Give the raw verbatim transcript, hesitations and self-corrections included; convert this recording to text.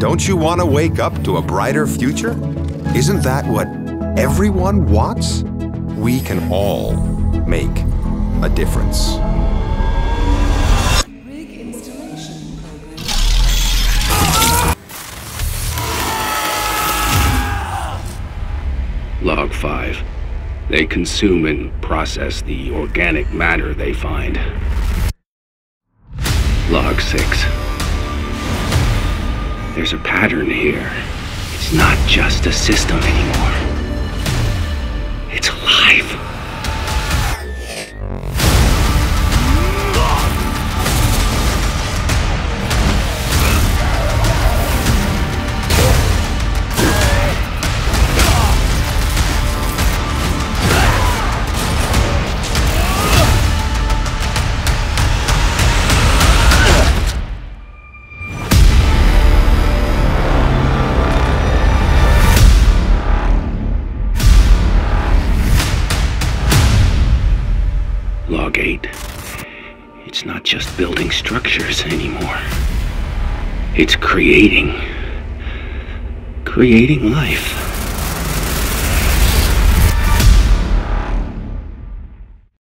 Don't you want to wake up to a brighter future? Isn't that what everyone wants? We can all make a difference. Rig installation program. Log five. They consume and process the organic matter they find. Log six. There's a pattern here. It's not just a system anymore. It's alive. Log eight. It's not just building structures anymore. It's creating... creating life.